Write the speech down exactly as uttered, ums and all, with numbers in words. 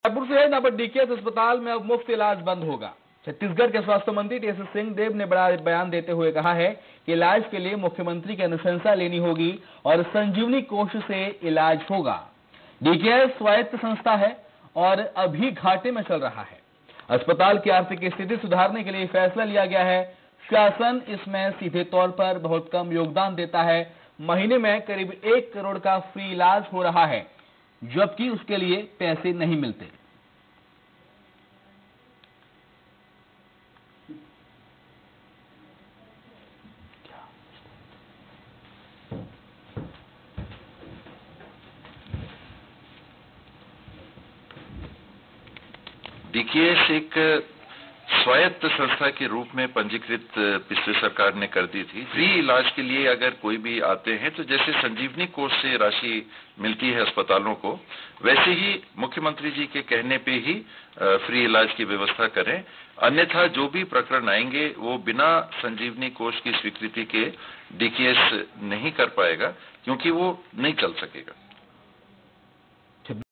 रायपुर से है ना, बट डीकेएस अस्पताल में अब मुफ्त इलाज बंद होगा। छत्तीसगढ़ के स्वास्थ्य मंत्री टी एस सिंहदेव ने बड़ा बयान देते हुए कहा है कि इलाज के लिए मुख्यमंत्री की अनुशंसा लेनी होगी और संजीवनी कोष से इलाज होगा। डीकेएस स्वायत्त संस्था है और अभी घाटे में चल रहा है। अस्पताल की आर्थिक स्थिति सुधारने के लिए फैसला लिया गया है। शासन इसमें सीधे तौर पर बहुत कम योगदान देता है। महीने में करीब एक करोड़ का फ्री इलाज हो रहा है, जबकि उसके लिए पैसे नहीं मिलते। डीकेएस एक स्वायत्त संस्था के रूप में पंजीकृत पिछली सरकार ने कर दी थी। फ्री इलाज के लिए अगर कोई भी आते हैं तो जैसे संजीवनी कोष से राशि मिलती है अस्पतालों को, वैसे ही मुख्यमंत्री जी के कहने पे ही फ्री इलाज की व्यवस्था करें। अन्यथा जो भी प्रकरण आएंगे वो बिना संजीवनी कोष की स्वीकृति के डीकेएस नहीं कर पाएगा, क्योंकि वो नहीं चल सकेगा।